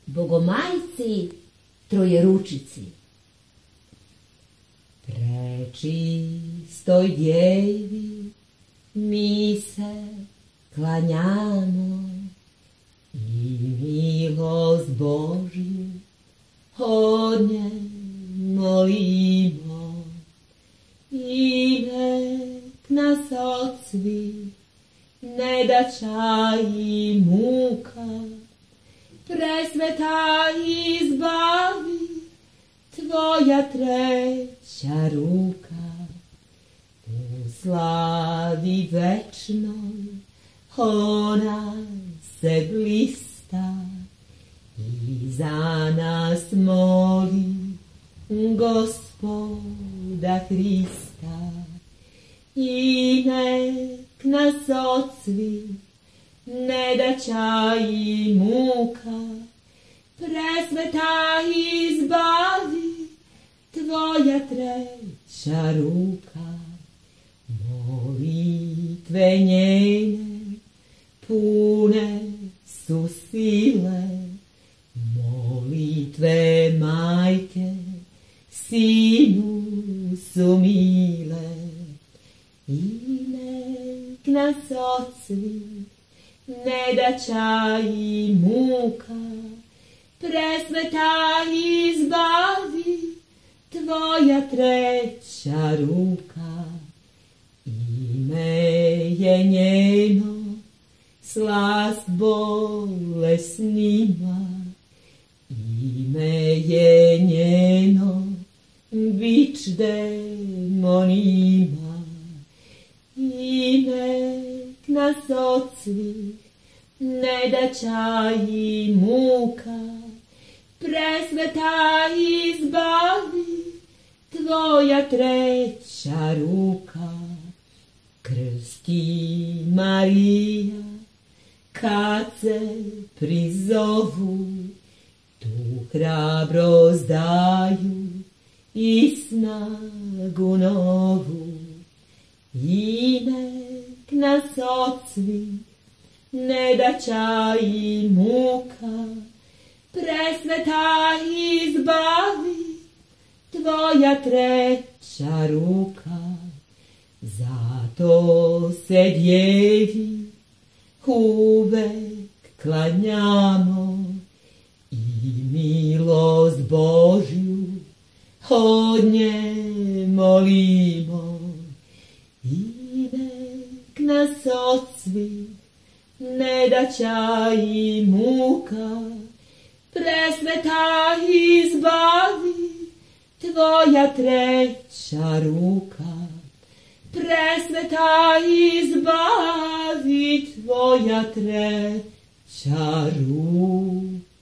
Bogomajci Trojeručici. Prečistoj djevi mi se klanjamo i milost Božju od nje molimo. I nek nas od svih nedaća i muka presveta izbavi tvoja treća ruka. U slavi večnoj ona se blista i za nas moli Gospoda Hrista. I nek nas od svih nedaća i muka presveta izbavi tvoja treća ruka. Molitve njene pune su sile, molitve majke sinu su mile. I nek nas od svih nedaća i muka presveta izbavi tvoja treća ruka. Ime je njeno slast bolesnima, ime je njeno bič demonima. I nek nas od svih nedaća i muka presveta izbavi tvoja treća ruka. Krsti Marija kad se prizovu, tu hrabrost daju i snagu novu. I nek nas od svih nedaća i muka presveta izbavi tvoja treća ruka. Zato se djevi uvek klanjamo i milost Božju od nje molimo. I nek nas od svih nedaća i muka presveta izbavi tvoja treća ruka. Presveta izbavi tvoja treća ruka.